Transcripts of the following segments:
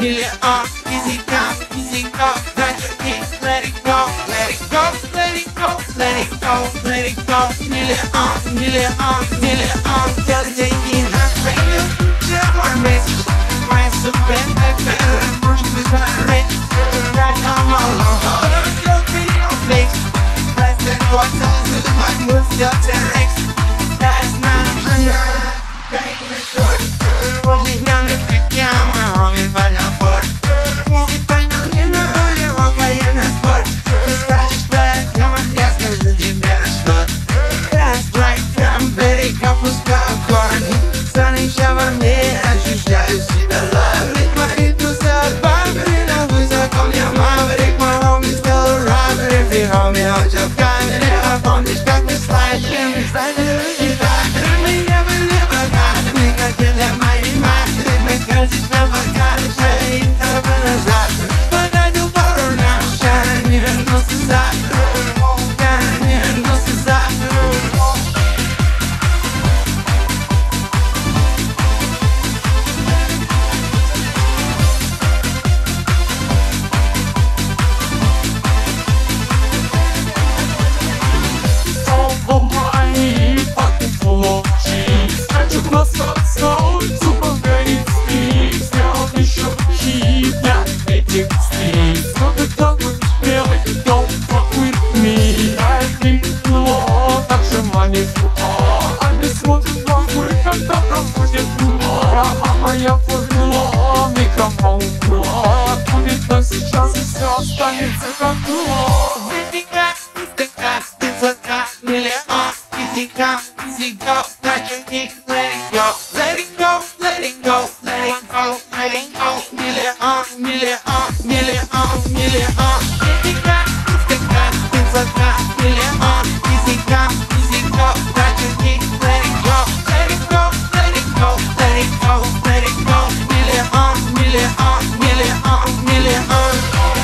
миллион. Easy come, easy go, got your key, let it go, let it go, let it go, let it go, let it go. Миллион, миллион, миллион. Tell the day in her radio, just one message. My super FM, Bruce is my rich. Right on my long haul, your video flex. Blast and water, my moves, your 10x. That's not rolling down the camera, rolling by the foot. Moving by now, you know, you walk by in the spot. The scratch is black, come on, that's the you better start. That's right, I'm very couples got a quarantine. Sunny shower me, as you shall see the love. With my into self, I'm in a wizard, come your mom, but if my home is still around. But if you hold me out, you've got me there. I found this back, this slide, and slide, you got it. Cause it's never got a shade, never a zap. But I do better now, shine, even no zap. Shine, even no zap. Oh my, fucking full of cheese. I took my soul, super great. So the dog will really don't fuck with me. I think the law, that's your money for all. I just want to fuck with you, don't put it to law. I'm a for the law, make a home for law. Put it plus the chances, so I'll stand it to the law. Easy come, easy go, got your key, let it go. Let it go, let it go, let it go, let it go. Million, million, million, million. Easy come, things like that. Million, easy come, easy go, got your key, let it go. Let it go, let it go, let it go, let it go. Million, million, million, million.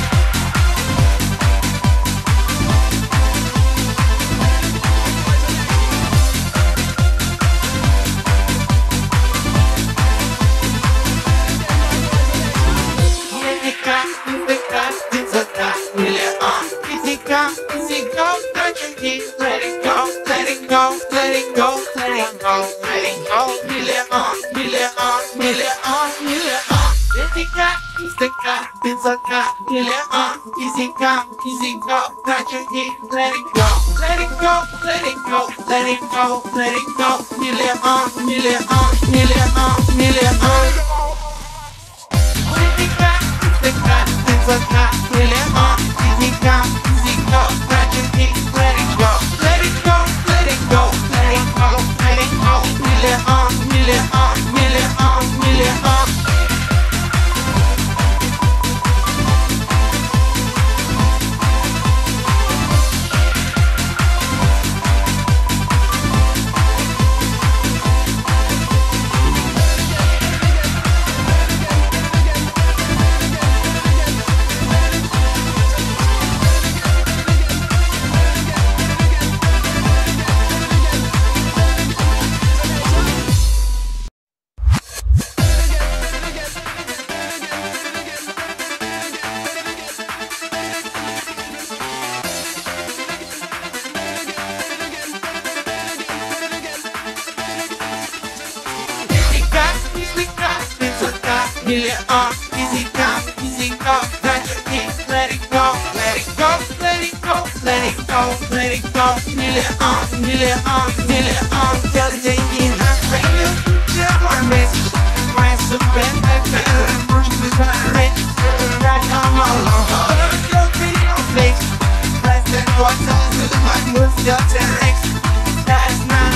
Easy go, got your key, let it go, let it go, let it go, let it go, let it go. Million, million, million, million. Easy got, it's a got. Million, easy go, got your key, let it go, let it go, let it go, let it go, let it go. Million, million, million, million. Easy got, it's a got. Million, easy go, got your key, let it go, let it go, let it go, let it go, let it go. Million, million, million, million. Million, easy come, easy go, got your key, let it go, let it go, let it go, let it go, let it go. Million, million, million. Tell the day in her radio, just one message. My super FM, Bruce is my rich. Right on my long haul, your video flex. Blast and water, my moves, your 10x. That's not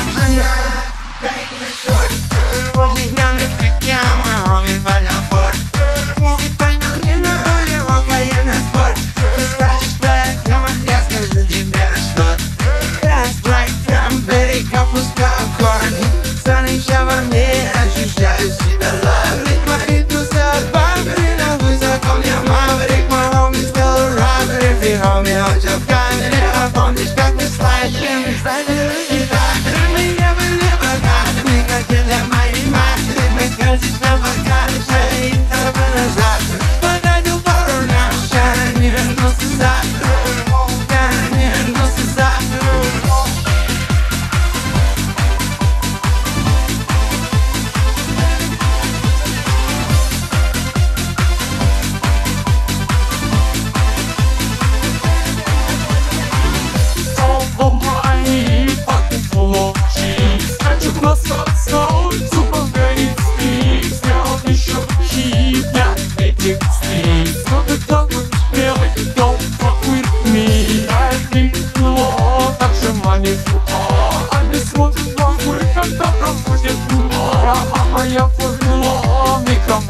rolling down the camera, rolling by the foot. Moving by now, you know, you walk by in the spot. The scratch is black, come on, that's the you better start. That's right, I'm very couples got a quarantine. Sunny shower me, as you shall see the love. With my into self, I'm in a wizard, come your mom, but if my home is still around. But if you hold me out, you've got me there. I found this back, this slide, and slide.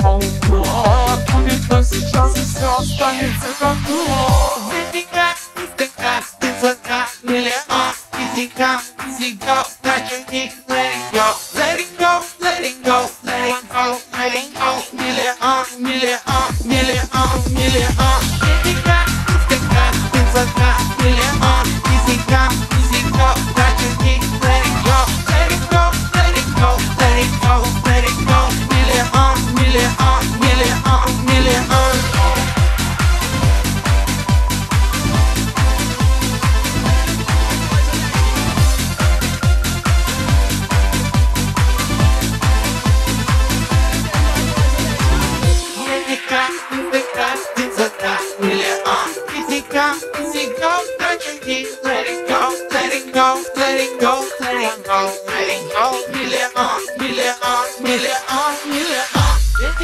Будет, но сейчас и все останется как было. Высока, высока, высока, миллион. Easy come, easy go, got your knees, let it go. Let it go, let it go, let it go, let it go. Million, million, million, million. Высока, высока, высока, миллиon. Easy come, easy go, got your knees, let it go. Let it go, let it go, let it go, let it go. Million, million, million, million. Easy go, touch your knees, let it go, let it go, let it go, let it go, let it go. Million, million, million, million. Easy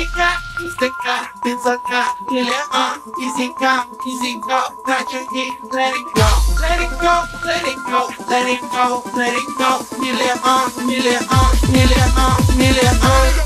go, touch your knees, let it go, let it go, let it go, let it go, let it go. Million, million, million, million.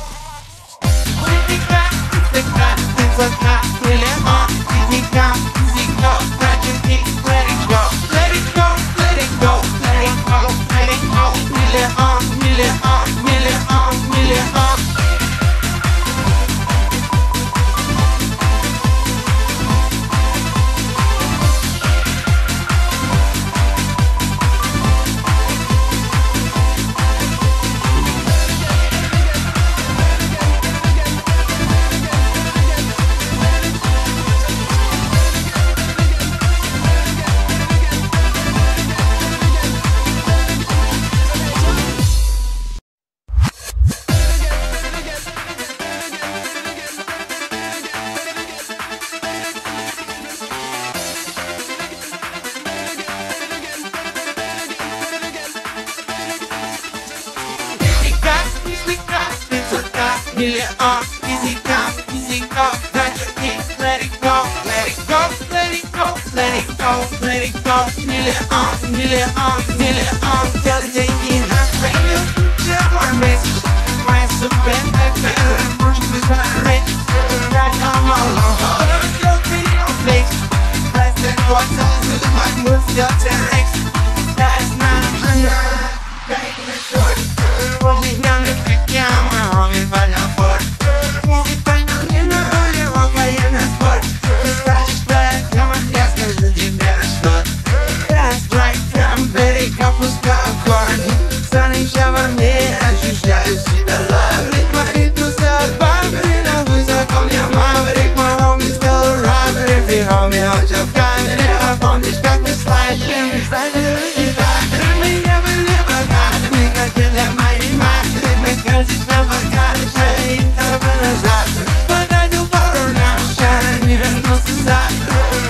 Million, easy come, easy go, touch your knees, let it go, let it go, let it go, let it go, let it go. Million, million, million. Tell the JD I'm ready, just one message. My super FM, Bruce is my rich, right on my long. But your video place, less than what's on to the mic, what's your T-Rex? That's not enough, baby, short. Was ich lange gegangen, warum ich weiter fort? Muss ich bei noch in der Höhle, wo bei jener Sport? Das war schwer, kann man erst mal sind in der Stadt. That's right, I'm very couple Akkord. Sag ich aber mehr, als ich ja ist wieder live. Leg mal in du selber, bin der Rüser, komm ja mal, leg mal Homie, still around, if you hold me out, ich hab keine davon, ich kann mir slide, ich seine Rüge da. Ich hab ein Liebergat, ich kann dir der Mighty Max, ich kann sich never got it, ich hab eine Sache. But I do better now, shine, mir muss es sagen,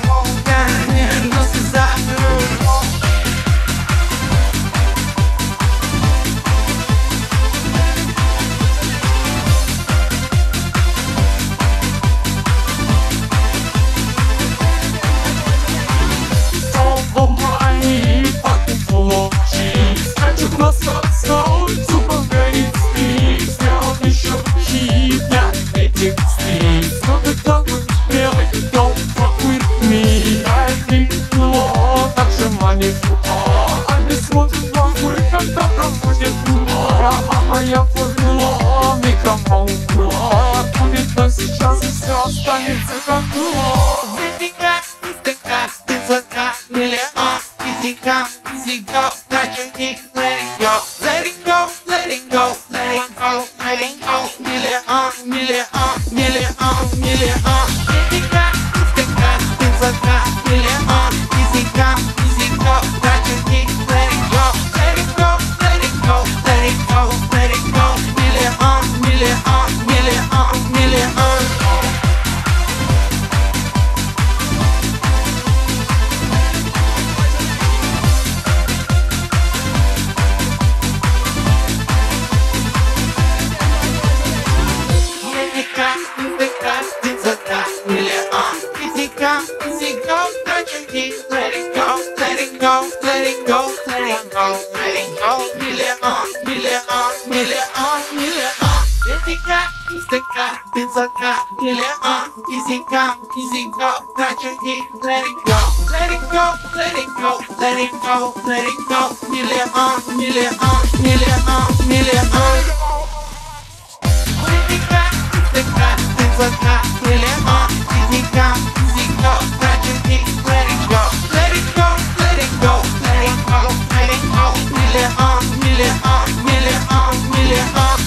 ja, mir muss es sagen. Я поняла, микрофон будет, но сейчас и все останется как было. Высока, высока, высока, миллион. Easy come, easy go, touch your knees, let it go, let it go, let it go, let it go, let it go. Million, million, million, million. Высока, высока, высока, миллиon. Easy come, easy go, touch your knees, let it go, let it go, let it go, let it go, let it go. Million, million, million, million. Easy go, touch your knees, let it go, let it go, let it go, let it go, let it go. Million, million, million, million. стыка, высока, миллион, easy go, трачу и let it go, let it go, let it go, let it go, let it go, миллион, миллион, миллион, миллион. Стыка, высока, миллион, easy go, трачу и let it go, let it go, let it go, let it go, let it go, миллион, миллион, миллион, миллион.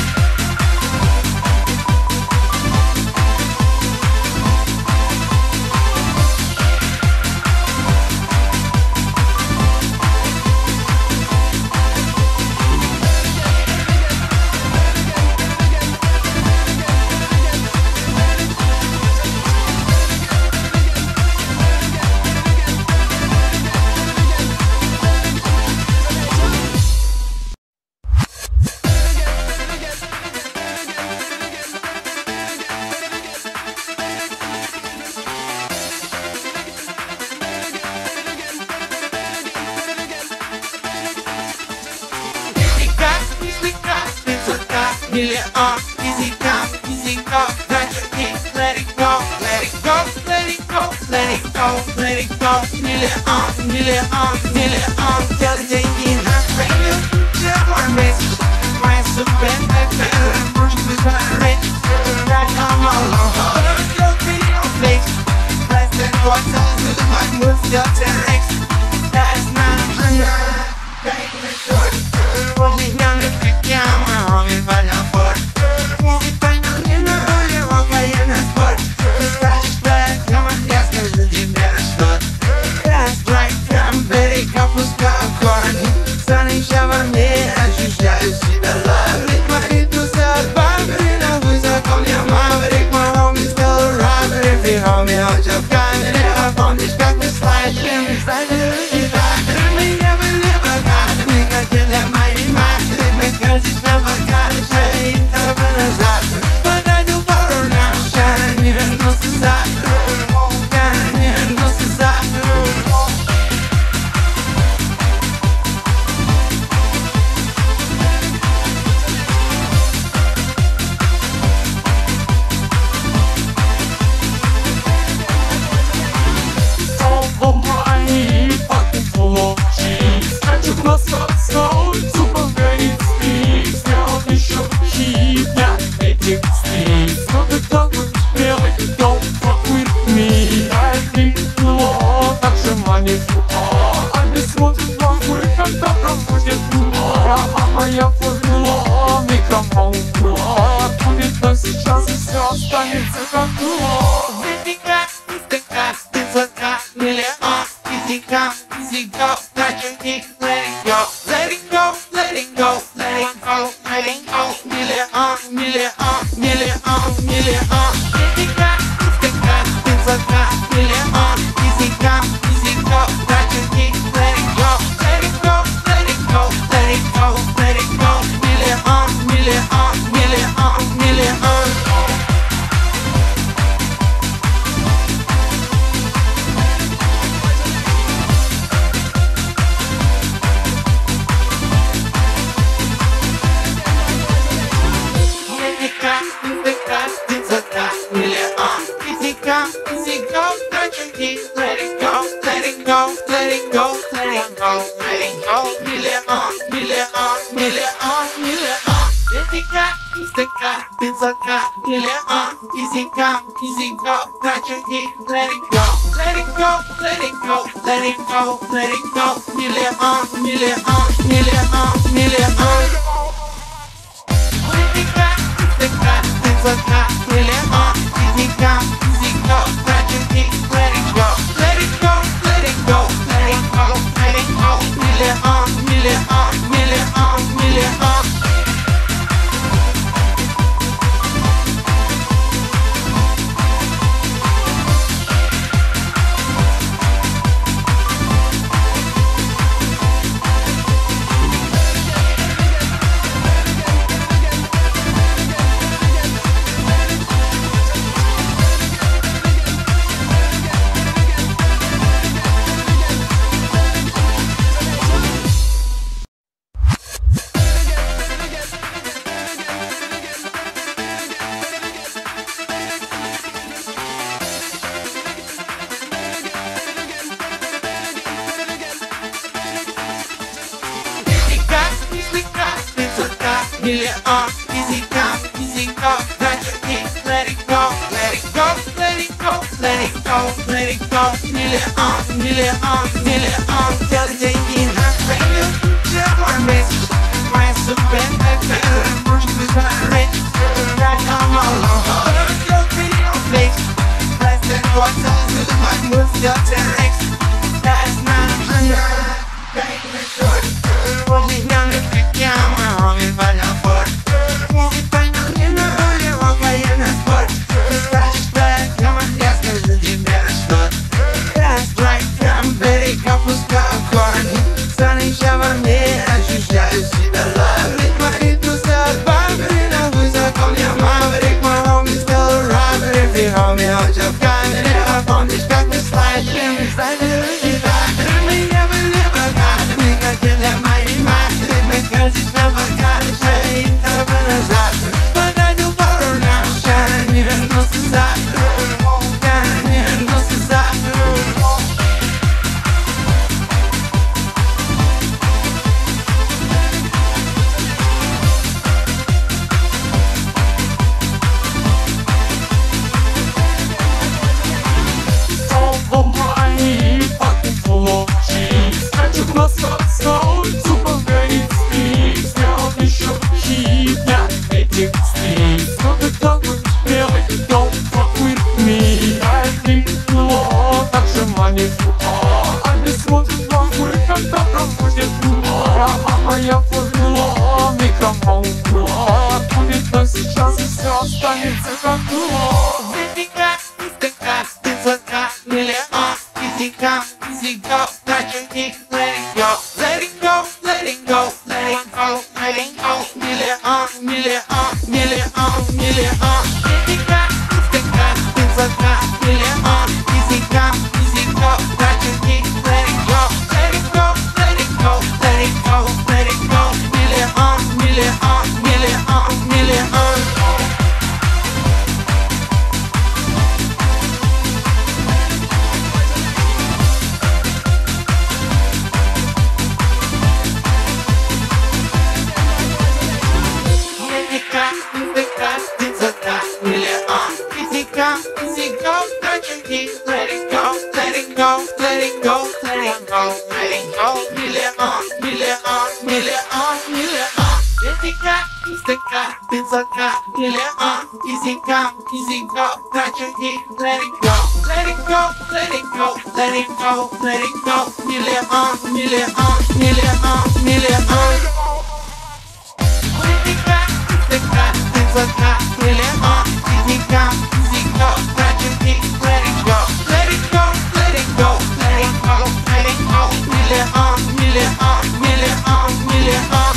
Миллион, easy go, трачу и let it go, let it go, let it go, let it go, let it go, миллион, миллион, миллион, делай деньги на radio, делай месяц, моя суперэффект, может парить, right on my long, your video flex, less than what time to my moves, your 10x, that's not возле меня, как я, мой валял форт. Муви поймали на роли, военный спорт. Ты скажешь, блядь, я скажу тебе что. Раз, блядь, там берега, пускаю корни. Станешь во мне, ощущаю себя лаврик. Мои друзья, бабрина, высоко мне маврик. Мой homie сделал рабрик, и homie очень в камере. А помнишь, как мы слайдим, мы слайдим, и так. Меня были богаты, как для моей матери. Мы каждый на богатый, и тобой назад. Подойду пару раз, я не вернулся завтра. Я не вернулся завтра. Моя формула, микрофон будет, но сейчас и все останется как было. Стыка, высока, миллион, easy go, трачу и let it go, let it go, let it go, let it go, let it go, миллион, миллион, миллион, миллион. Стыка, высока, миллион, easy go, трачу и let it go, let it go, let it go, let it go, let it go, миллион, миллион, миллион, миллион. Easy go, трачу и let it go, let it go, let it go, let it go, let it go, миллион, миллион, миллион, миллион. Стыка, высока, миллион, easy go, трачу и let it go, let it go, let it go, let it go, let it go, миллион, миллион, миллион, миллион. Стыка, высока, миллион, easy go, трачу и let it go, let it go, let it go, let it go, let it go, миллион, миллион, миллион, миллион. миллион. Easy come, easy go, touch your key, let it go, let it go, let it go, let it go, let it go. Миллион, миллион, делай деньги на шею. Живой месяц, моя суперэффект, может вызывать right on my long. Your video flex, less than what time to the mic with your 10x. That's not enough, baby, short. Возле меня как я, мы валим форт. Муви понахрена, улево военный спорт. Ты спрашиваешь, прямо я скажу тебе что. That's right, прям берега пускаю корни. Саныча во мне, ощущаю себя лав. Ведь мои друзья бабри, на высоком я маврик. Мой homie still rap, if you homie, он же в камере. А помнишь, как мы слайдили, мы слайдили тебя. Меня были богатыми, как и для моей матери. Мы каждый на богатый, и тобой назад. Подойду пару раз, я не вернулся завтра. Я не вернулся завтра. Я поняла, микрофон будет, но сейчас и все останется как было. Ты сладка, миллион. Easy come, easy go, touch your key, let it go, let it go, let it go, let it go, let it go. Миллион, миллион, миллион, миллион. Ты сладка, миллион. Easy come, easy go, touch your key, let it go, let it go, let it go, let it go, let it go. Миллион, миллион, миллион, миллион. Ты сладка, миллион. Easy come, easy go, touch your key, let it go, let it go, let it go, let it go, let it go. Миллион, миллион, миллион, миллион. Ты сладка, миллион. Easy come, easy go, touch your key, let it go, let it go, let it go, let it go, let it go. Миллион, миллион, миллион, миллион. Ты сладка, миллион. Easy come, easy go, touch your key, let it go, let it go, let it go, let it go, let it go. Миллион, миллион, миллион, миллион.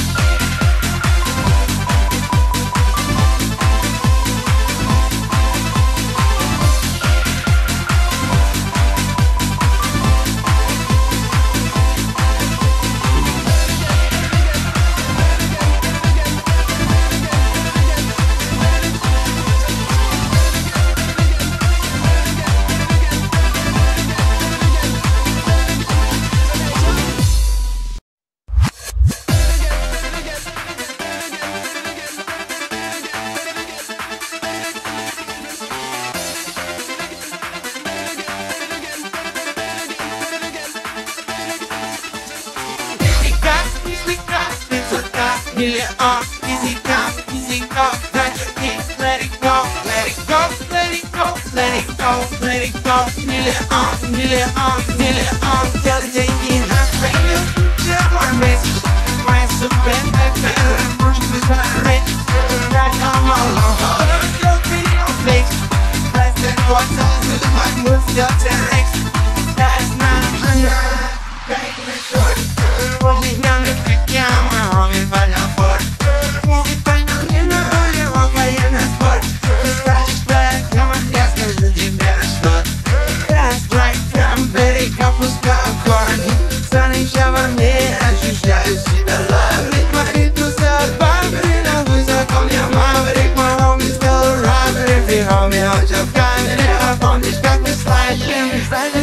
Миллион, easy come, easy go, touch your key, let it go, let it go, let it go, let it go, let it go. Миллион, миллион, миллион, делай деньги на шею. Живой месяц, моя суперэффект, может вызывать right on my long. Your video flex, less than what time to the mic with your 10x. That's not enough, baby, short. Возле меня как я, мы валим форт. Муви понахрена, улево военный спорт. Ты спрашиваешь, прямо я скажу тебе что. That's right, прям берега пускаю корни. Саныча во мне, ощущаю себя лав. Ведь мои друзья бабри, на высоком я маврик. Мой homie still rap, if you homie, он же в камере. А помнишь, как мы слайдили,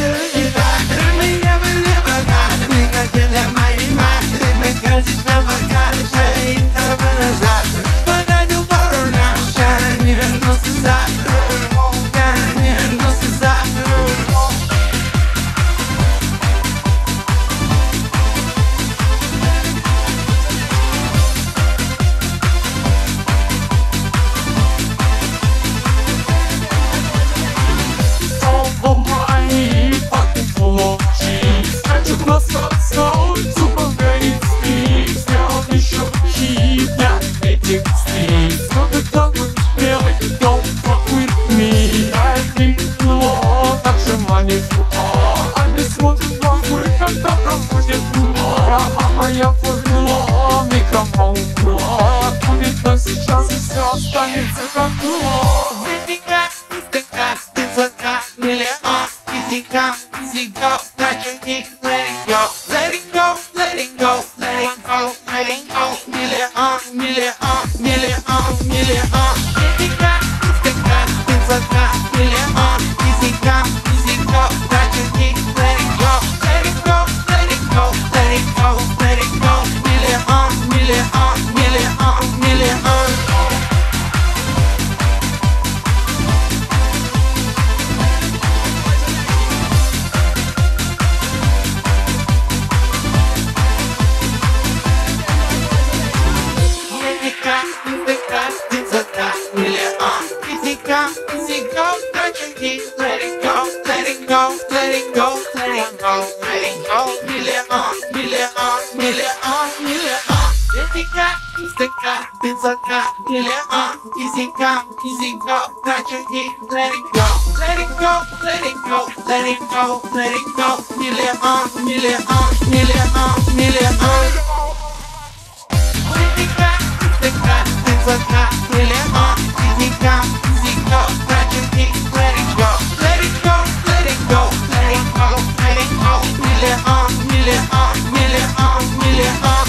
температура. Выпекать, истыкать, высока, миллион. Easy come, easy go, touch your knees, let it go. Let it go, let it go, let it go, let it go. Миллион, миллион, миллион, миллион. Выпекать, истыкать, высока, миллион. Easy come, easy go, touch your knees, let it go. Let it go, let it go, let it go, let it go. Миллион, миллион, миллион, миллион. Easy go, touch your knees, let it go, let it go, let it go, let it go, let it go. Миллион, миллион, миллион, миллион. Easy go, высока, миллион. Easy go, touch your knees, let it go, let it go, let it go, let it go, let it go. Миллион, миллион, миллион, миллион. Высока, миллион. Easy go, touch your knees, let it go, let it go, let it go, let it go, let it go. Миллион, миллион, миллион, миллион.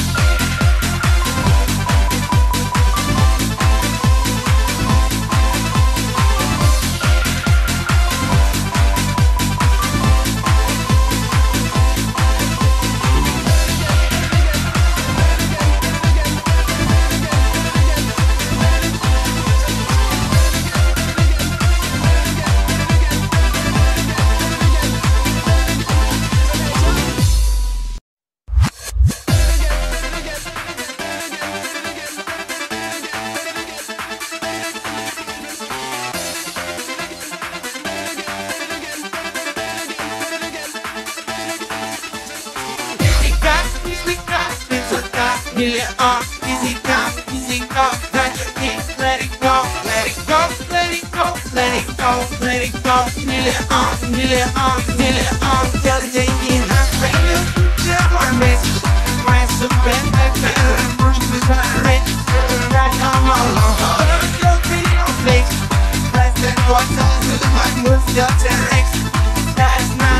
Миллион, easy go, touch your knees, let it go, let it go, let it go, let it go, let it go. Миллион, миллион, миллион. Делай деньги на шею, делай месяц. Моя суперэффект, может быть, речь, right on my long. Your video flex, less than what tells you my moves, your T-Rex. That's not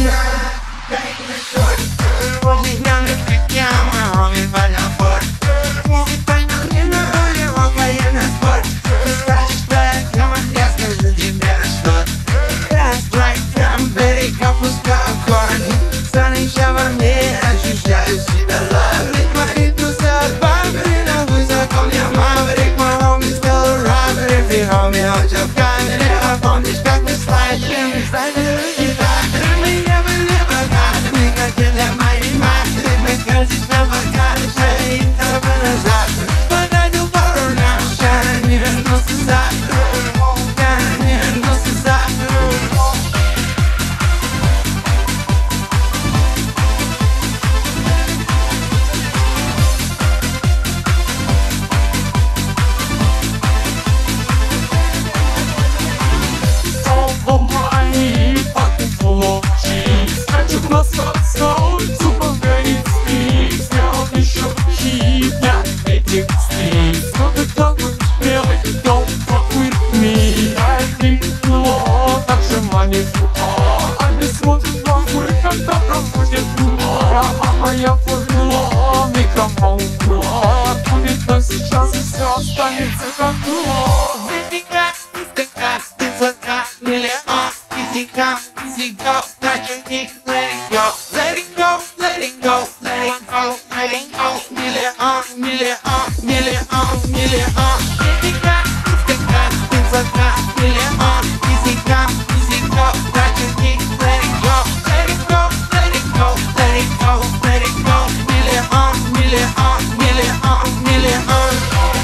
возле дня, как я, мы валим форт. Муви тайна хрена, его военный спорт. Ты скажешь, блядь, я скажу тебе что. Раз, блядь, прям берега, пускаю корни. Заныча во мне, ощущаю себя лаврик. Мои друзья, бабрина, высоко мне маврик. Мой homie сделал рабрик, и homie очень в камере. А помнишь, как мы слайдим, меня были богатыми, как и для моей матери. Мы каждый на богатых, и это назад. Подойду пару раз, я не вернусь завтра. Я не вернусь завтра. Я позвала микрофон, будет, но сейчас все останется как было. Выпекать, истыкать, высока, миллион. Easy come, easy go, touch your knees, let it go, let it go, let it go, let it go, let it go. Миллион, миллион, миллион, миллион. Выпекать, истыкать, высока, миллион. Easy come, easy go, touch your knees, let it go, let it go, let it go, let it go, let it go. Миллион, миллион, миллион, миллион.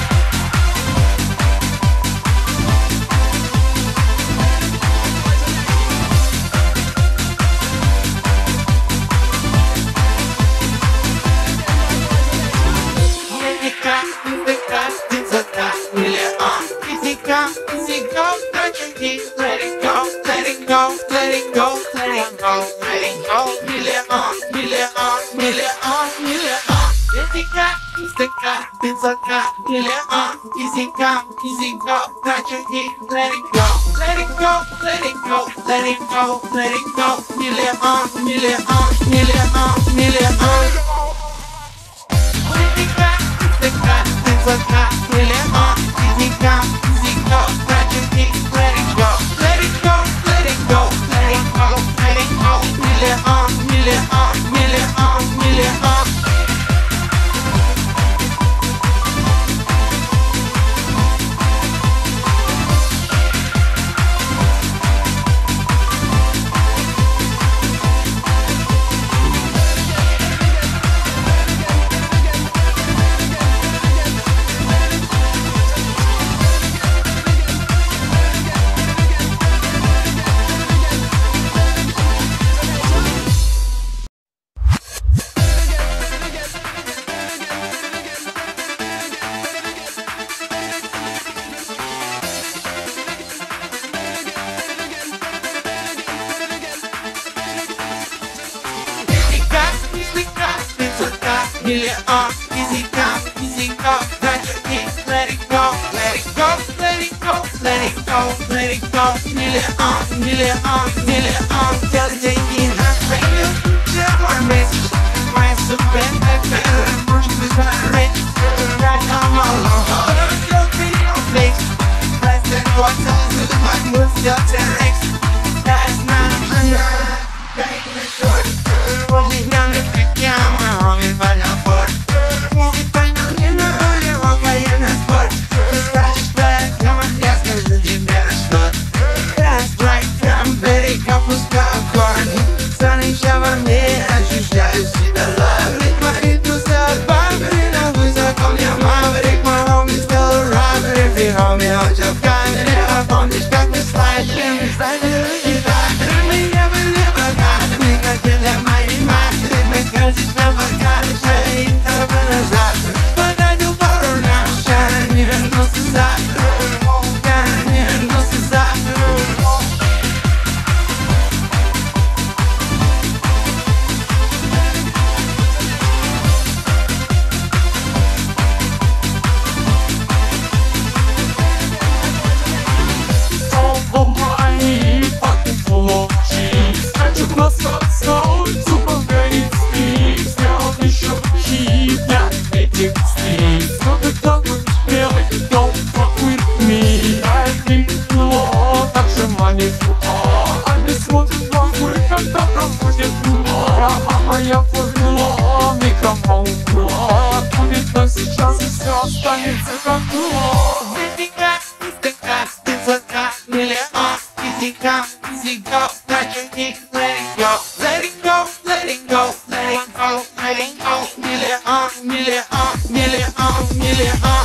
Easy go, touch your knees, let it go, let it go, let it go, let it go, let it go. Миллион, миллион, миллион, миллион. Easy go, высока, миллион, easy come, трачу и let it go, let it go, let it go, let it go, let it go, миллион, миллион, миллион, миллион. Высока, миллион, easy come, трачу и let it go, let it go, let it go, let it go, let it go, миллион, миллион, миллион, миллион. Миллион, easy come, трачу и let it go, let it go, let it go, let it go, let it go, миллион, миллион, миллион. Делай деньги на radio, share my message, my super effect, push me right, right on my long. Your video flex, less than what tells you my moves, your 10x, that's not enough. Take me short, rolling down the camera, rolling by the foot. Movie time, you know you walk by in the spot. Flash back, come on, yes, cause you better start. That's right, I'm very капуска аккорд. Sunny shower me, ощущаю себя лаврик. Мои тусы от бамбрина, высоко мне маврик. Мой homie сделал рабрик, и homie очень в камере. А помнишь, как мы слайдили, мы слайдили гитары. Мы не были богаты, мы хотели мои матери. Мы кажется, богаты, что и только назад. Подойду пару раз, я не вернулся завтра. Я не вернулся завтра. Я формула, микрофон, будет, но сейчас все останется как было. Высока, миллион, easy come, трачу и let it go, let it go, let it go, let it go, let it go, миллион, миллион, миллион, миллион.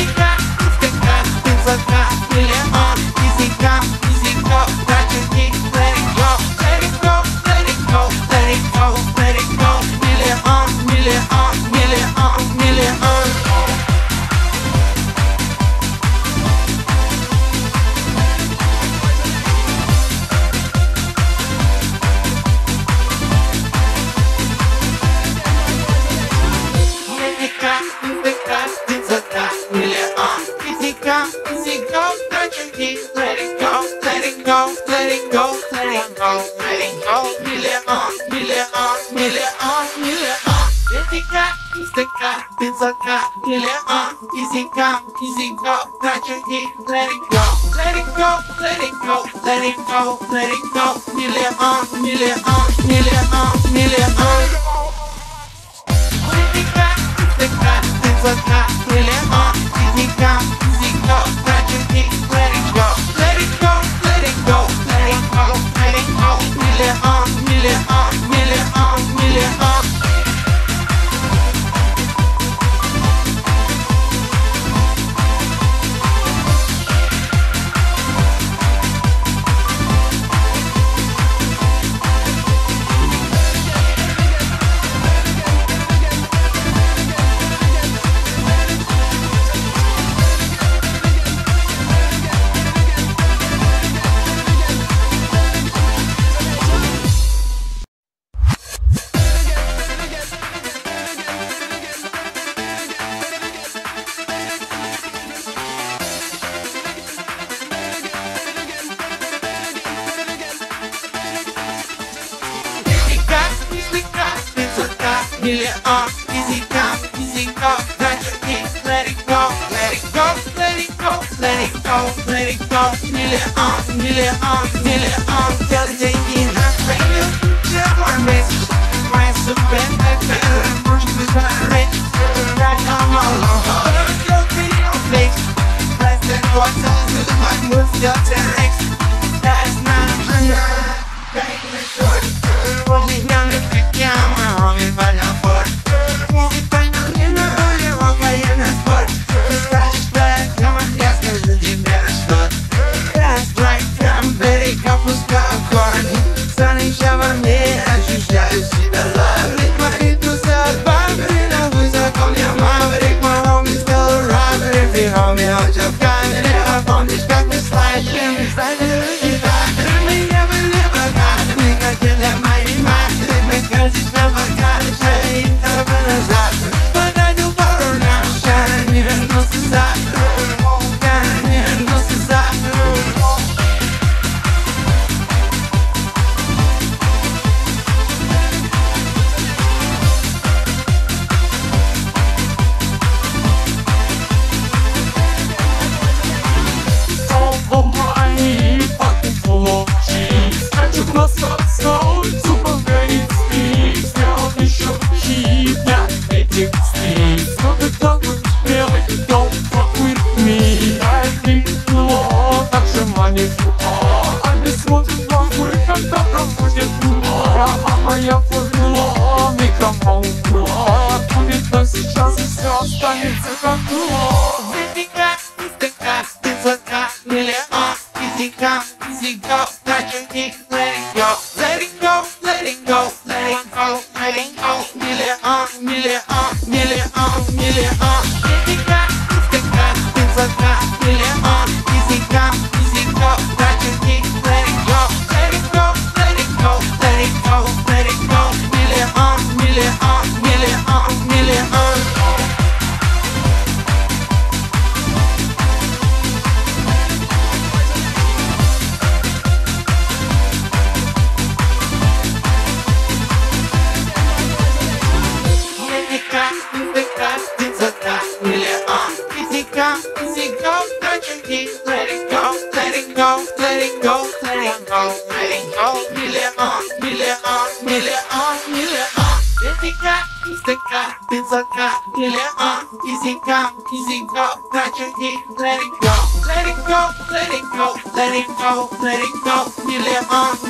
Высока, миллион, easy come, трачу и let it go, let it go, let it go, let it go, let it go, миллион, миллион, миллион, миллион. Высока, миллион, easy come, трачу и let it go, let it go, let it go, let it go, let it go, миллион, миллион, миллион, миллион. Высока, миллион, easy come, трачу и let it go, let it go, let it go, let it go, let it go, миллион, миллион, миллион, миллион. Высока, миллион, easy come, трачу и let it go, let it go, let it go, let it go, let it go, миллион, миллион, миллион, миллион. million. Easy come, easy go, touch your knees, let it go, let it go, let it go, let it go, let it go. Million, tell the taking her radio, tell my message, my super better, push me right, right on my long, your video flex, less than what time to my move your T-Rex, that's not Очень young, я мой валял форт. Муви поймали, были военный спорт. Ты скажешь, блядь, я скажу тебе что. That's right, прям берега пускаю корни. Станешь во мне, ощущаю себя лаврик. Мои туса от бамбрина, высоко мне маврик. Мой homie сделал рабрик, и homie очень в камере. А помнишь, как мы слайдим, мы слайдим гитары. Меня были богатыми, хотели мои матери. Мы скажешь на богатых, и тобой назад. Подойду пару раз, я не вернусь завтра. Я не вернусь завтра. Моя формула, микрофон, будет, но сейчас все останется как было. Ты флага, миллион. Easy come, easy go, touch your knees, let it go, let it go, let it go, let it go, let it go. Million. Easy come, ты флага, миллион. Easy come, easy go, touch your knees, let it go, let it go, let it go, let it go, let it go. Million. Easy go, touch your knees, let it go, let it go, let it go, let it go, let it go. Million. Easy flага, миллиon. Easy come, easy go, touch your knees, let it go, let it go, let it go, let it go, let it go. Million.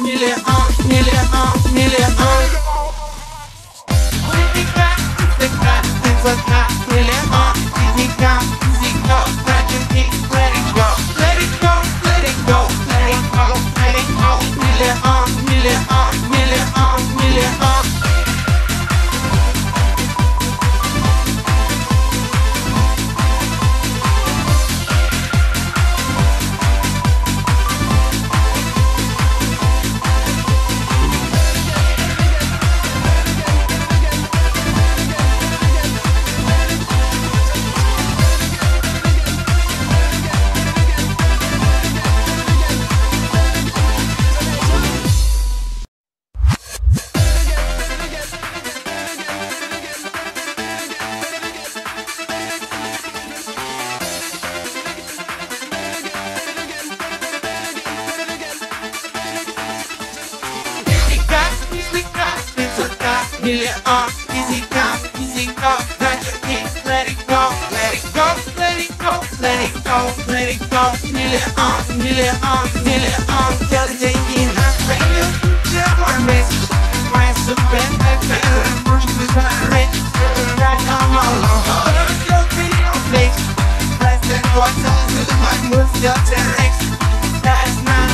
Million, easy come, easy go, touch your knees, let it go, let it go, let it go, let it go, let it go. Million, tell the taking her radio, tell my message, my super better, push me right, right on my long, your video flex, less than what time to my move your T-Rex, that's not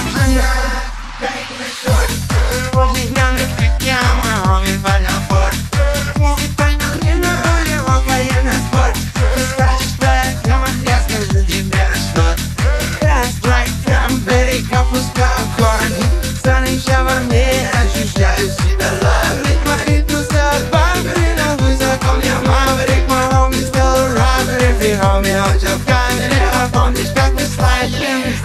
Очень young, я мой валял форт. Муви поймали, были военный спорт. Ты скажешь, блядь, я скажу тебе что. That's right, прям берега пускаю корни. Станешь во мне, ощущаю себя лаврик. Мои туса от бамбрина, высоко мне маврик. Мой homie сделал рабрик, и homie очень в камере. А помнишь, как мы слайдим?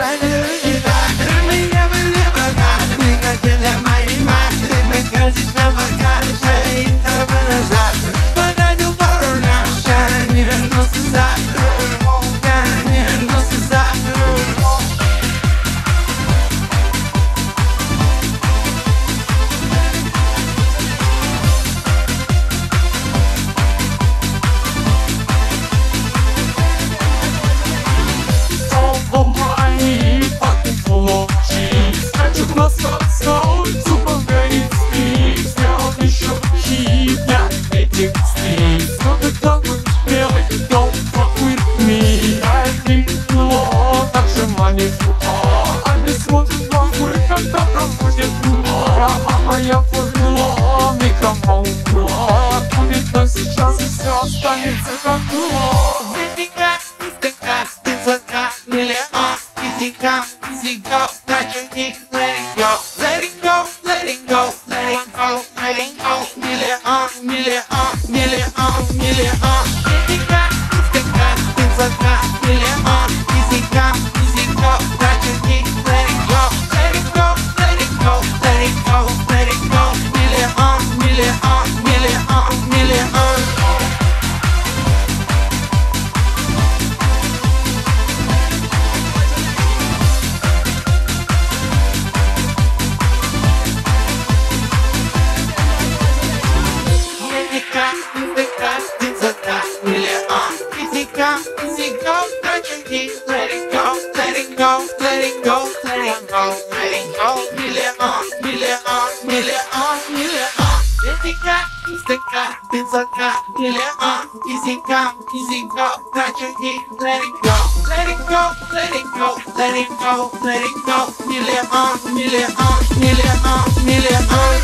А моя формула микроволновка. Будет, но сейчас и все останется как было. Ты сладка, миллион. Easy come, easy go. Touch your dick, let it go. Let it go, let it go. Let it go, let it go. Million, million, million, million. Easy come, ты сладка, миллион. Easy come, easy go. Touch your dick, let it go. Let it go, let it go. Let it go, let it go. Million, million, million, million. Ты сладка, миллион. Easy come, easy go. Touch your dick, let it go. Let it go, let it go. Let it go, let it go. Million, million, million, million. Easy come, ты сладка, миллион. Easy come, easy go. Touch your dick, let it go. Let it go, let it go. Let it go, let it go. Million, million, million, million.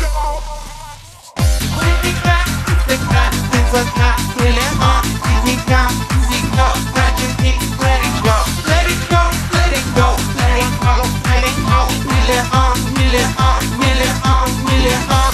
Ты сладка, миллион. Easy come, easy go. Touch your dick, let it go. Let it go, let it go. Let it go, let it go. Million, million, million, million.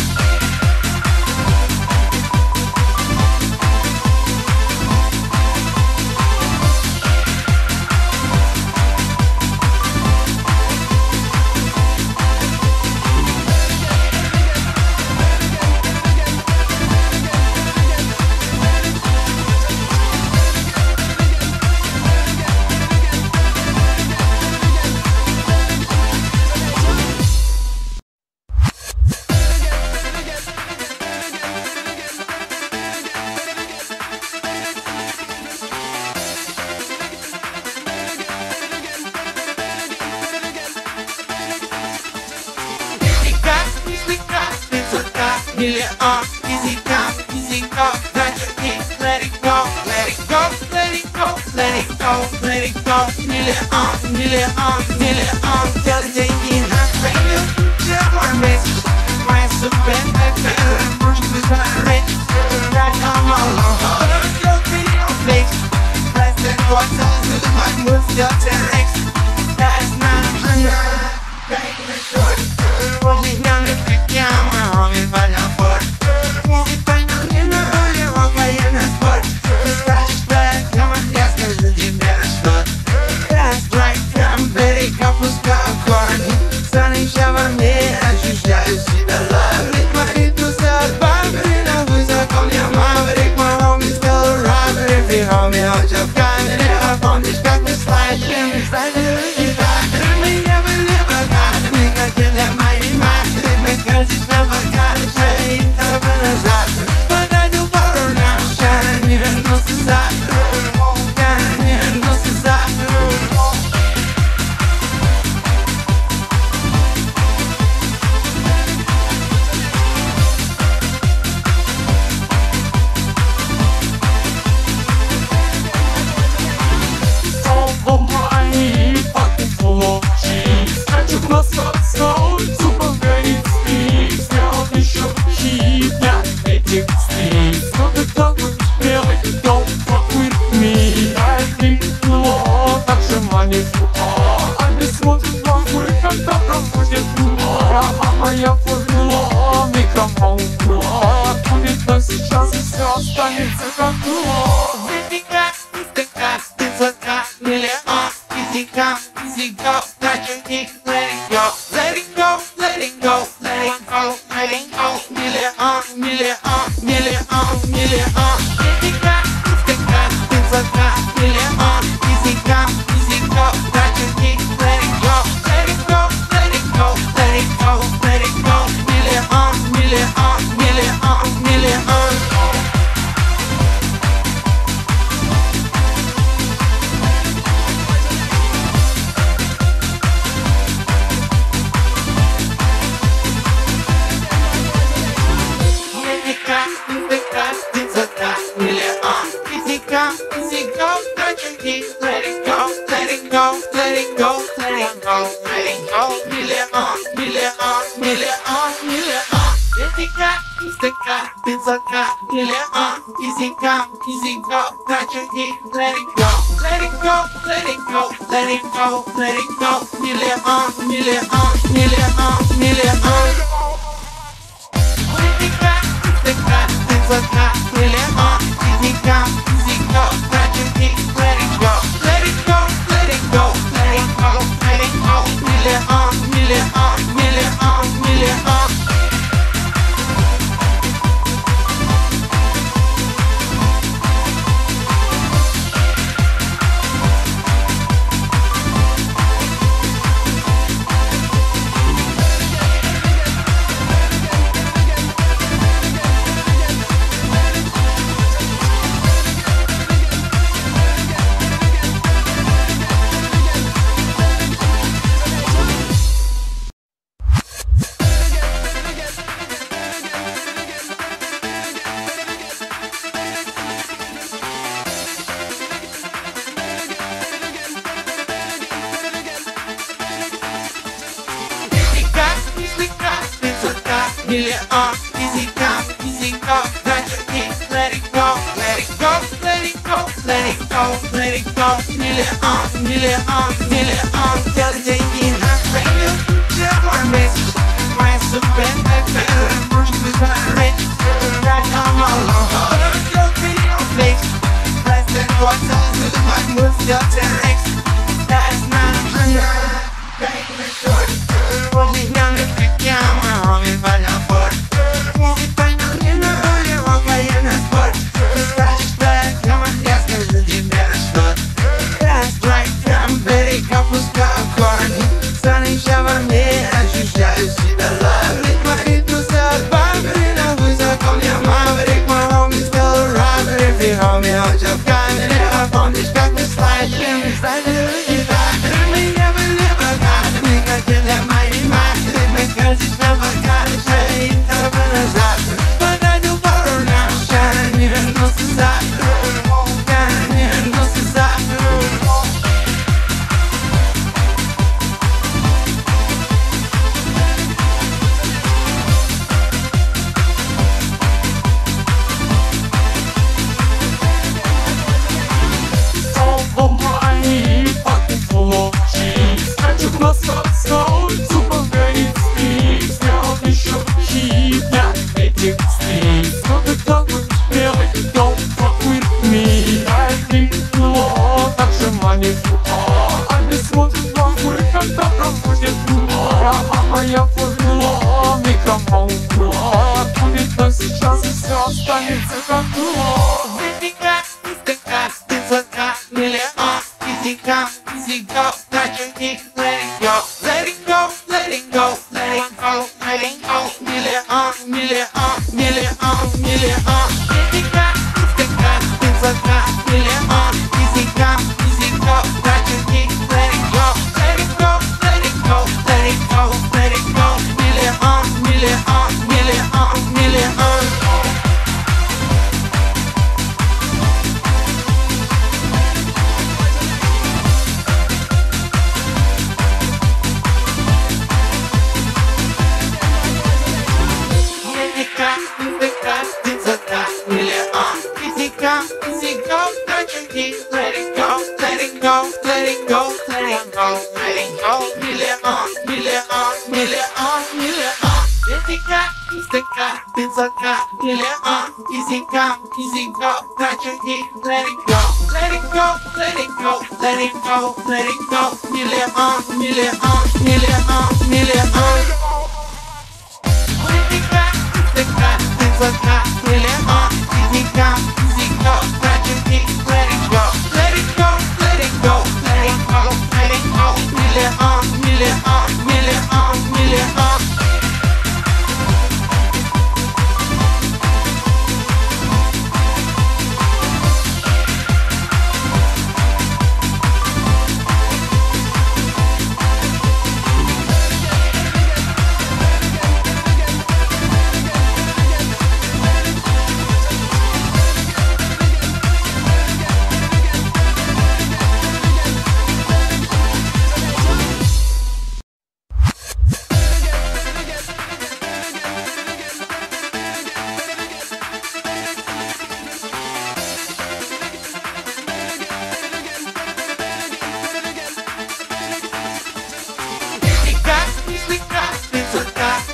Million, easy come, easy go. Touch your dick, let it go, let it go, let it go, let it go, let it go. Million, million, million. Tell the day in her face, tell my message. My super better, push me to the rich. Right on my long, but I'm still pretty on face. Less than what tells you my moves, your T-Rex. That's not baby, short. Was ich lange verkehrt, wie war der Fort? Mówię pani, nie nadaje wojenny sport. Stracisz plek, ja mam jasne, że nie bierzesz lot. Teraz strike, Cranberry, kapuska, akord. Zanim się wam nie, ощущаю себя love. Ритма хитуса, балерина, высоко мне маврик. Мой homie still around, if you homie, хоть в камере. А помнишь, как мы слайдим, слайдим, и так. Меня бы не богаты, мы хотели мои матери. Мы скажешь на богатых, и тебе назад. Подойду пару нам, я не вернусь завтра. Я не вернусь завтра. Моя формула микроволновка. Будет, но сейчас и все останется как было. Ты сладка, миллион. Easy come, easy go. Touch your dick, let it go. Let it go, let it go. Let it go, let it go. Million, million, million, million. Ты сладка, миллион. Easy come, easy go. Touch your dick, let it go. Let it go, let it go. Let it go, let it go. Million, million, million, million. Ты сладка, миллион. Easy come, easy go. Touch your dick, let it go. Let it go, let it go. Let it go, let it go. Million, million, million, million. Pensaca, easy come, easy go. Touch your heat, let it go, let it go, let it go, let it go, let it go. Million, million, million, million. Pensaca, easy come, easy go. Touch your heat, let it go, let it go, let it go, let it go, let it go. Million, million, million, million. Easy come, easy go. Touch your feet, let it go, let it go, let it go, let it go, let it go. Million, million, million. Tell the taking her radio. Tell my message. My super FM. Push the rich. Right on my long. Don't be on face. Less than water. My moves your T-Rex. That's not a short. Rolling young, young, wrong if I don't put. Моя формула, микрофон, будет, но сейчас все останется как было. Million, easy come, easy go. Touch your feet, let it go, let it go, let it go, let it go, let it go. Million, million, million, million. Million, easy come, easy go. Touch your feet, let it go, let it go, let it go, let it go, let it go. Million, million, million, million. Easy go, touch your feet, let it go, let it go, let it go, let it go, let it go. Million, million, million, million. Easy come, easy go, touch your feet, let it go, let it go, let it go, let it go, let it go. Million, million, million, million. Easy come, easy go, touch your feet, let it go, let it go, let it go, let it go, let it go. Million, million, million, million.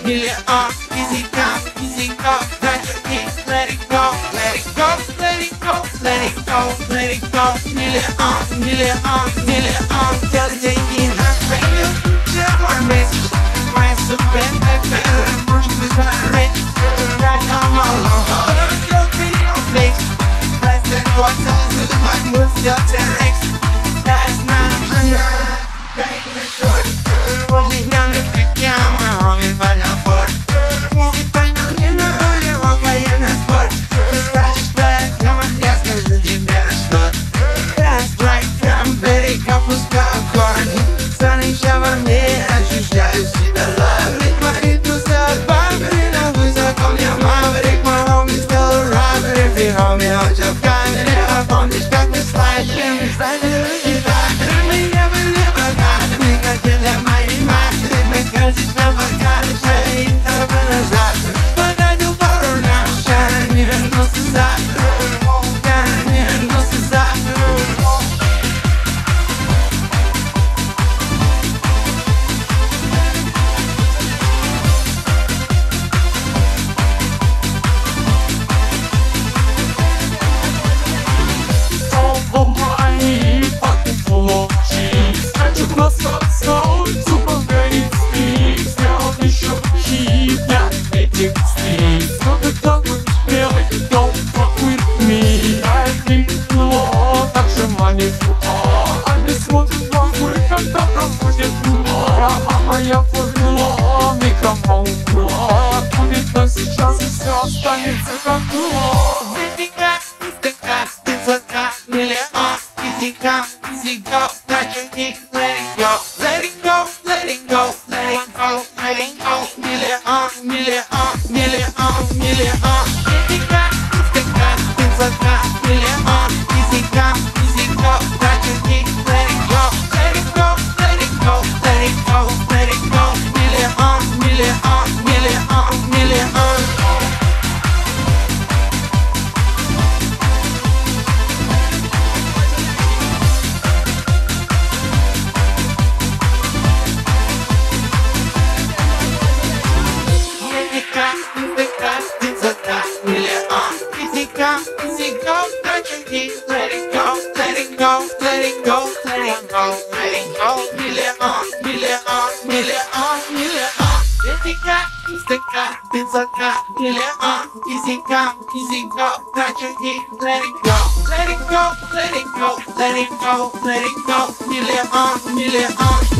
миллион. Easy come, touch your knees, let it go, let it go, let it go, let it go, let it go. Миллион, миллион, тела деньги на шею. Живой месяц, моя супер эфир, может смотреть, right on my long. Face, let's take what tells you my moves, your T-Rex. That's not возле дня я мой валяпорт. Мувит тайна хрена, его военный спорт. Ты скажешь, блядь, я скажу тебе что. Раз, блядь, прям берега пускаю корни. Станешь во мне, ощущаю себя лаврик. Мои тусы от бамбрина, высоко мне маврик. Мой homie сделал рабрик, и homie очень в камере. А помнишь, как мы слайдим, слайдили так. Меня были богаты, мы хотели мои матери. Мы каждый на богатый, шеи, тобой назад. Подойду пару раз, я не вернулся завтра. Я не вернулся завтра. Моя формула, микромолкула. Будет, но сейчас все останется как было. Ты сладка, миллион. Easy come, easy go, touch your knees, let it go, let it go, let it go, let it go, let it go. Миллион, миллион. Easy come, ты сладка, миллион. Easy come, easy go, touch your knees, let it go, let it go, let it go, let it go, let it go. Миллион. Easy go, touch your knees, let it go, let it go, let it go, let it go, let it go. Миллион. Easy go, touch your knees, let it go, let it go, let it go, let it go, let it go. Миллион.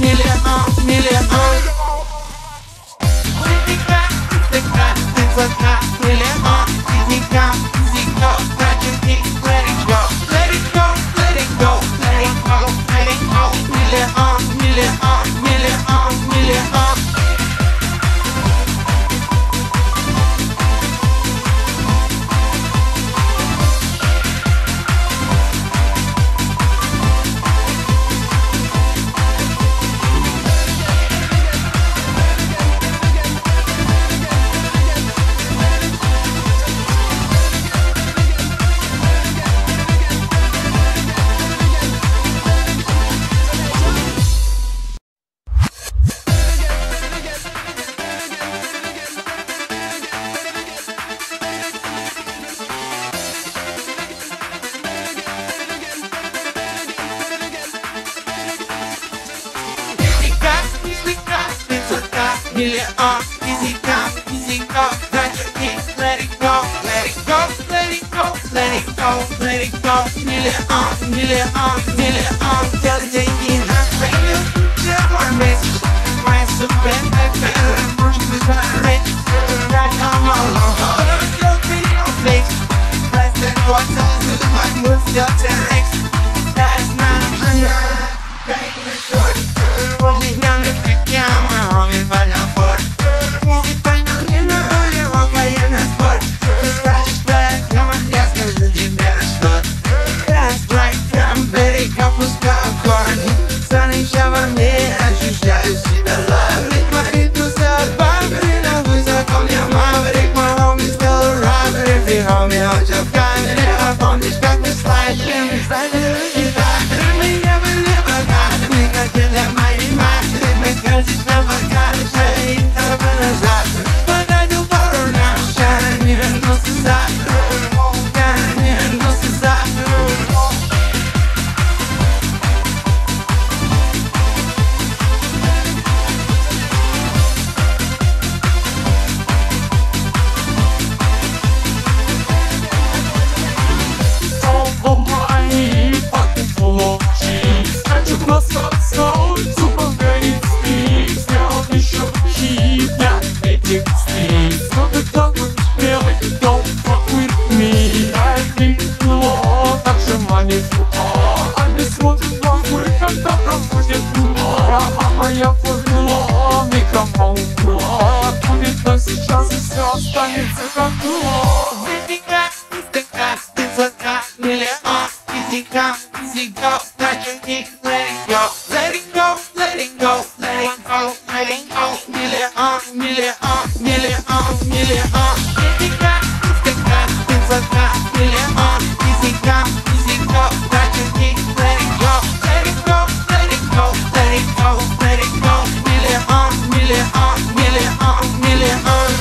Easy go, touch your knees, let it go, let it go, let it go, let it go, let it go. Миллион, тела деньги на шею. Живой месяц, моя супер эфир, может смотреть, right on my long. Face, let's take what tells you my moves, your T-Rex. That's not возле дня я мой валяпорт. Мувит тайна хрена, его военный спорт. Ты скажешь, блядь, я скажу тебе что. Раз, блядь, прям берега пускаю корни. моя формула, микромолкула. Будет то сейчас и все останется как было. Ты зака, миллион, easy come, easy go, touch your dick, let it go, let it go, let it go, let it go, let it go, миллион, миллион, миллион, миллион. Ты зака, миллион, easy come, easy go, touch your dick, let it go, let it go, let it go, let it go, let it go, миллион, миллион, миллион, миллион.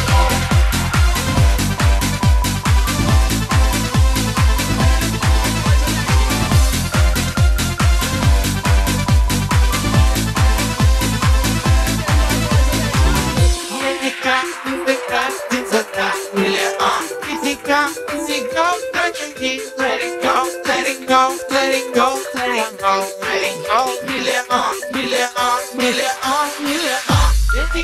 Easy go, touch your knees, let it go, let it go, let it go, let it go, let it go, million, million, million, million. Easy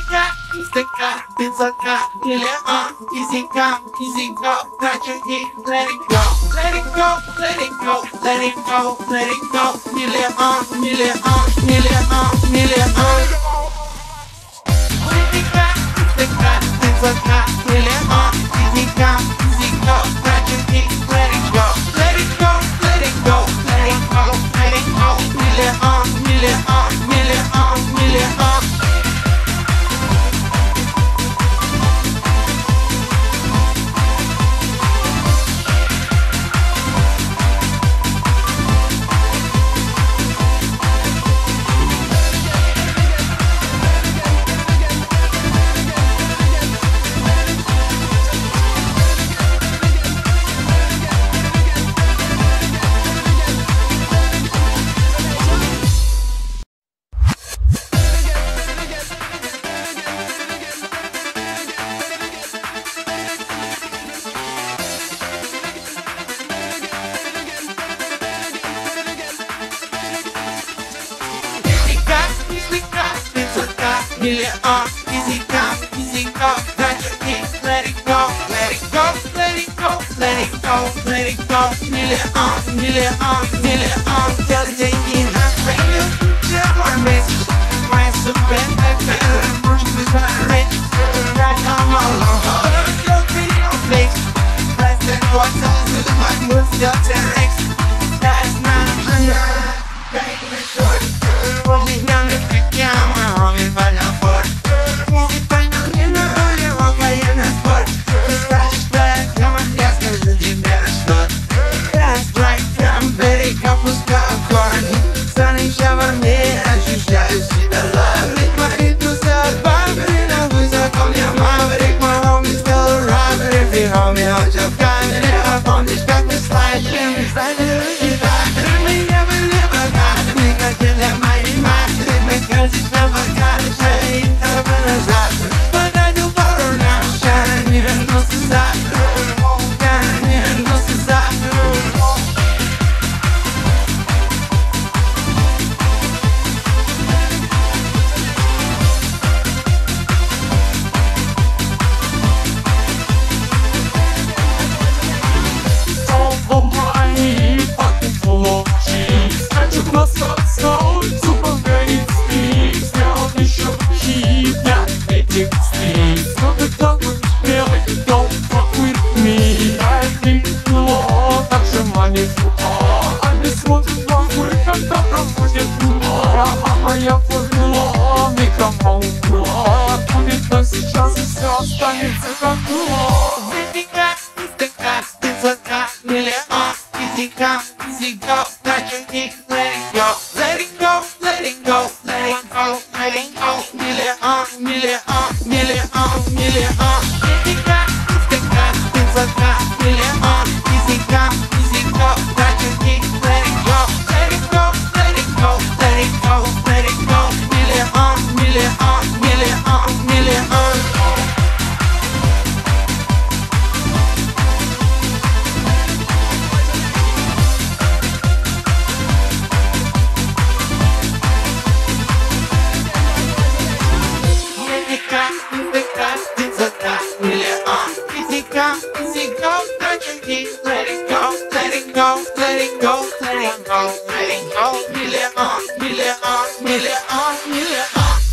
go, touch your knees, let it go, let it go, let it go, let it go, let it go, million, million, million, million. Easy come, easy go, touch your knees, let it go, let it go, let it go, let it go, let it go, million, million, million, tell the taking hot radio, tell my message, my super, I'm pushing this rich, right on my long, don't be on face, press and watch out to the mic, move your T-Rex, that's not rolling down the camera, rolling by the foot. Моя формула, микромолкула. Будет то сейчас и все останется как было. Ты зака, миллион, easy come, easy go, touch your knees, let it go, let it go, let it go, let it go, let it go, million, million, million, million. Ты зака, миллион, easy come, easy go, touch your knees, let it go, let it go, let it go, let it go, let it go, million, million, million, million. Easy go, touch your knees, let it go, let it go, let it go, let it go, let it go, million, million, million, million.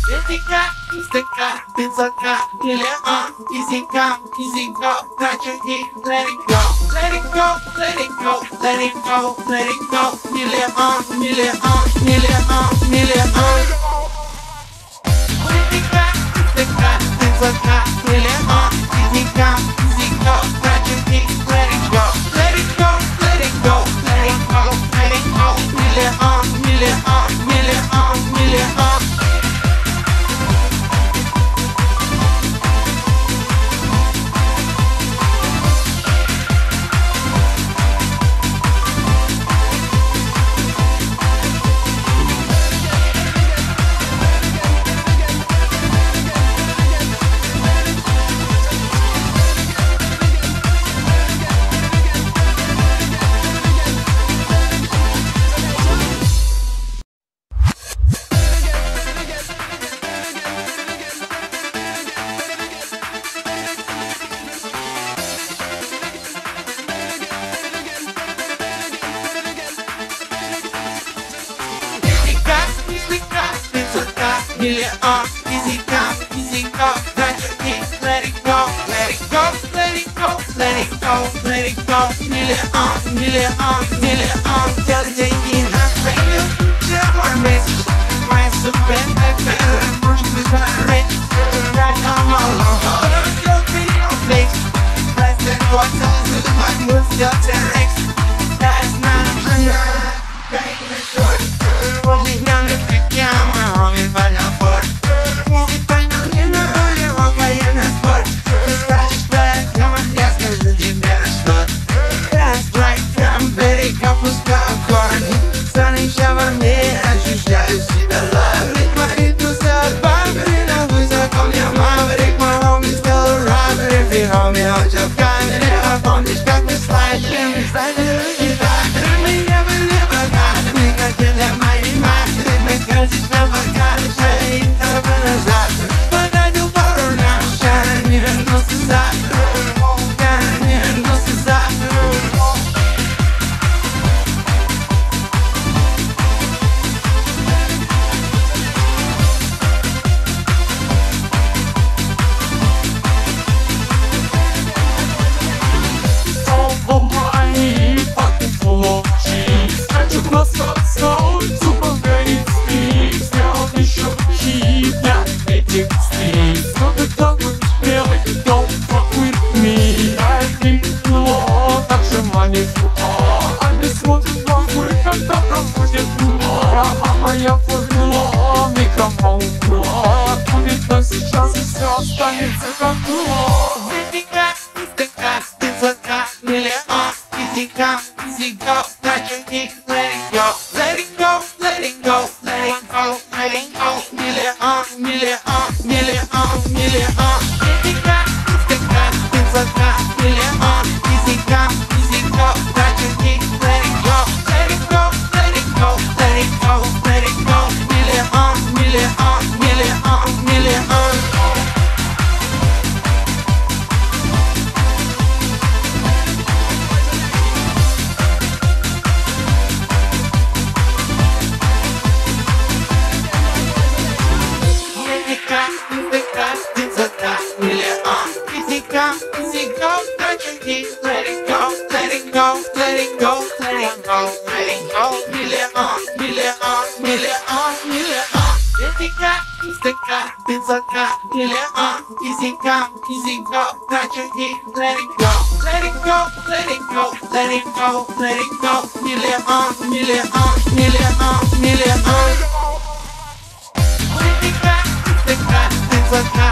Stick-up, pizza-cup, mиллион. Easy come, easy go, touch your heat, let it go. Let it go, let it go, let it go, let it go. Миллион, миллион, миллион, миллион. Stick-up, pizza-cup, mиллион. Easy come, easy go, touch your heat, let it go. Let it go, let it go, let it go, let it go. Миллион, миллион, миллион, миллион. Миллион, easy come, easy go, touch your heat, let it go, let it go, let it go, let it go, let it go. Миллион, миллион, миллион, tell the деньги на шею, мой месяц, моя суперэффект, может быть, смотреть, right on my long, you'll be on face, press the water, my moves, your T-Rex, that's not a player, baby, short, what is young, I'm wrong if I don't put it by now in the early walk by in the spot. The scratch is black, come on, yes, cause the gym better start. That's right, I'm very couples got a corny. Sunny shower me, as you shall see the love. Lick my head to sell, but in a voice I call your mom. Rick my homie still around, but if you hold me out your gun, and if I found this back to slide, let me slide it with you back. Let me never got to make I kill that mighty man. Cause it's never got a shade, never as that. But I do better now, shining even no society. Shining even no society. All of my fucking full of cheese. I took my soul to my veins. Now they should keep that magic steam. So the tongue really don't fuck with me. I think the law, that's your money for all. I just want to fuck with a doctor for the law. Моя формула, микрофон была. Будет нас сейчас и все останется как было. Stick-up, pizza-cup, миллион. Easy come, easy go, touch your heat, let it go. Let it go, let it go, let it go, let it go. Миллион, миллион, миллион, миллион. Stick-up, pizza-cup, миллион. Easy come, easy go, touch your heat, let it go. Let it go, let it go, let it go, let it go. Миллион, миллион, миллион, миллион. Easy go, touch your heat, let it go, let it go, let it go, let it go, let it go. Миллион, миллион, миллион, миллион. Stick-up, pizza-cup, миллион. Easy come, easy go, touch your heat, let it go, let it go, let it go, let it go, let it go. Миллион, миллион, миллион, миллион. Stick-up, pizza-cup.